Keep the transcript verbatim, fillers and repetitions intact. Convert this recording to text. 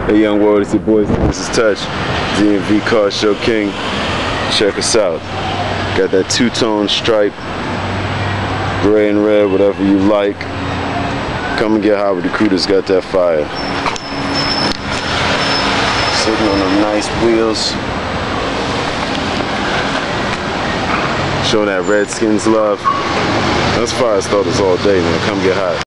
Hey young world, it's your boy Samsonstouch, D M V Car Show King. Check us out. Got that two-tone stripe, gray and red, whatever you like. Come and get hot with the crew that's got that fire. Sitting on them nice wheels. Showing that Redskins love. That's fire starters all day, man. Come get hot.